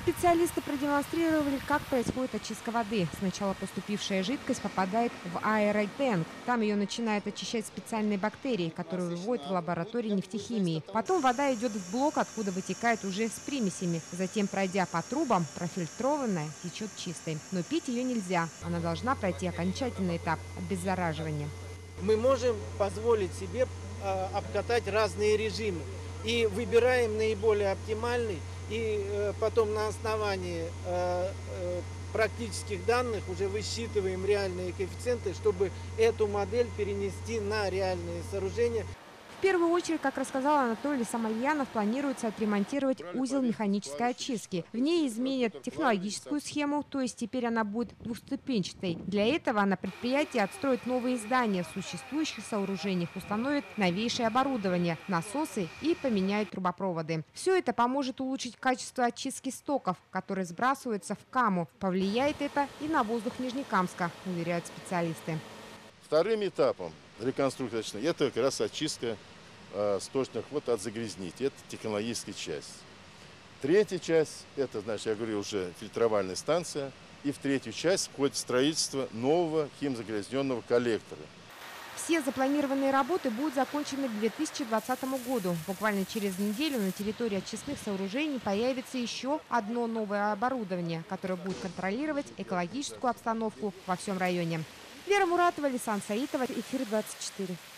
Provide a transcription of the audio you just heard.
Специалисты продемонстрировали, как происходит очистка воды. Сначала поступившая жидкость попадает в аэротенк. Там ее начинают очищать специальные бактерии, которые выводят в лаборатории нефтехимии. Потом вода идет в блок, откуда вытекает уже с примесями. Затем, пройдя по трубам, профильтрованная течет чистой. Но пить ее нельзя. Она должна пройти окончательный этап обеззараживания. Мы можем позволить себе обкатать разные режимы и выбираем наиболее оптимальный, и потом на основании практических данных уже высчитываем реальные коэффициенты, чтобы эту модель перенести на реальные сооружения. В первую очередь, как рассказал Анатолий Самальянов, планируется отремонтировать узел механической очистки. В ней изменят технологическую схему, то есть теперь она будет двухступенчатой. Для этого на предприятии отстроят новые здания, в существующих сооружениях установят новейшее оборудование, насосы и поменяют трубопроводы. Все это поможет улучшить качество очистки стоков, которые сбрасываются в Каму. Повлияет это и на воздух Нижнекамска, уверяют специалисты. Вторым этапом реконструкции это как раз очистка сточных вод от загрязнителей. Это технологическая часть. Третья часть, это, значит, я говорю, уже фильтровальная станция. И в третью часть входит строительство нового химзагрязненного коллектора. Все запланированные работы будут закончены к 2020 году. Буквально через неделю на территории очистных сооружений появится еще одно новое оборудование, которое будет контролировать экологическую обстановку во всем районе. Вера Муратова, Лисан Саитова, Эфир 24.